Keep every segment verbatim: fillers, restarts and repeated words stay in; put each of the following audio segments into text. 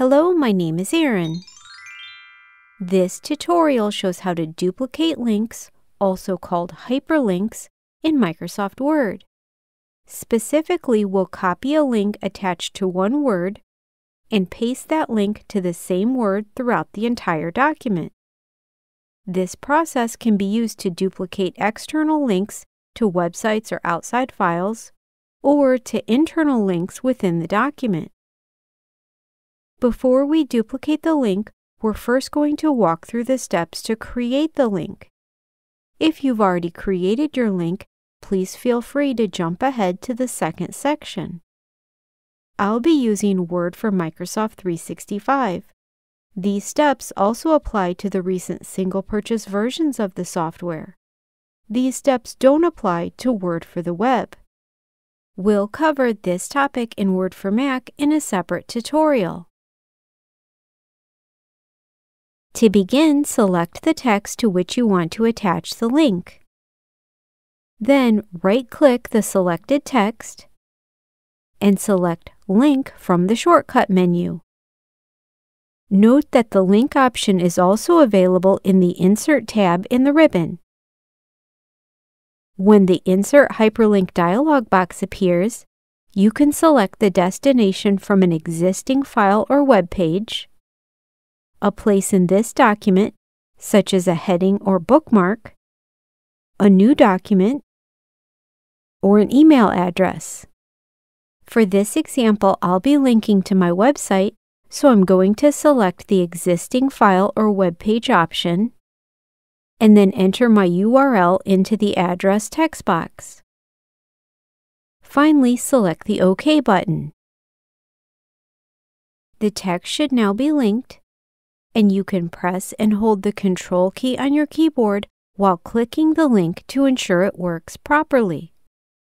Hello, my name is Erin. This tutorial shows how to duplicate links, also called hyperlinks, in Microsoft Word. Specifically, we'll copy a link attached to one word and paste that link to the same word throughout the entire document. This process can be used to duplicate external links to websites or outside files, or to internal links within the document. Before we duplicate the link, we're first going to walk through the steps to create the link. If you've already created your link, please feel free to jump ahead to the second section. I'll be using Word for Microsoft three sixty-five. These steps also apply to the recent single purchase versions of the software. These steps don't apply to Word for the web. We'll cover this topic in Word for Mac in a separate tutorial. To begin, select the text to which you want to attach the link. Then right-click the selected text and select Link from the shortcut menu. Note that the link option is also available in the Insert tab in the ribbon. When the Insert Hyperlink dialog box appears, you can select the destination from an existing file or web page, a place in this document, such as a heading or bookmark, a new document, or an email address. For this example, I'll be linking to my website, so I'm going to select the existing file or web page option, and then enter my U R L into the address text box. Finally, select the OK button. The text should now be linked, and you can press and hold the Control key on your keyboard while clicking the link to ensure it works properly.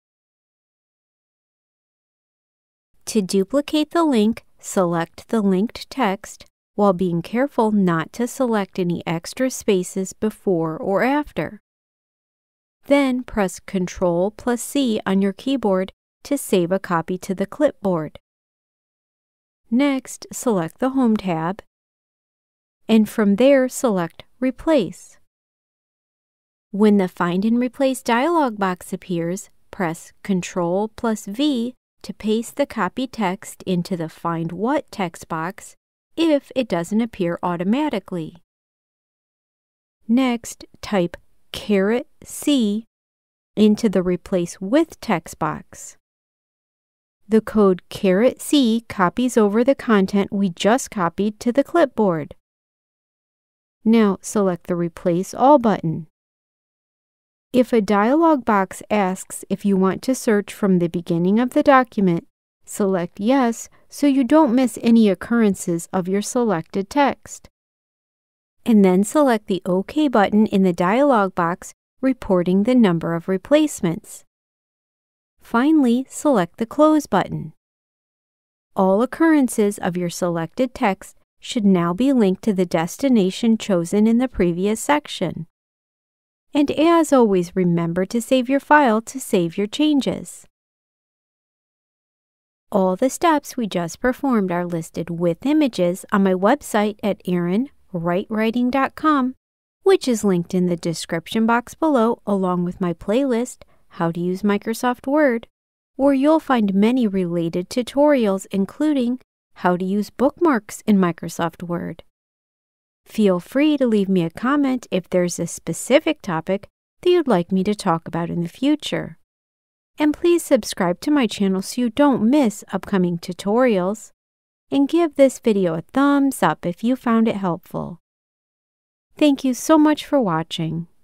To duplicate the link, select the linked text while being careful not to select any extra spaces before or after. Then press Control plus C on your keyboard to save a copy to the clipboard. Next, select the Home tab, and from there select Replace. When the Find and Replace dialog box appears, press Control plus V to paste the copied text into the Find What text box if it doesn't appear automatically. Next, type caret C into the Replace With text box. The code caret C copies over the content we just copied to the clipboard. Now select the Replace All button. If a dialog box asks if you want to search from the beginning of the document, select Yes so you don't miss any occurrences of your selected text. And then select the OK button in the dialog box reporting the number of replacements. Finally, select the Close button. All occurrences of your selected text should now be linked to the destination chosen in the previous section. And as always, remember to save your file to save your changes. All the steps we just performed are listed with images on my website at erin write writing dot com, which is linked in the description box below, along with my playlist, How to Use Microsoft Word, where you'll find many related tutorials, including how to use bookmarks in Microsoft Word. Feel free to leave me a comment if there's a specific topic that you'd like me to talk about in the future. And please subscribe to my channel so you don't miss upcoming tutorials. And give this video a thumbs up if you found it helpful. Thank you so much for watching.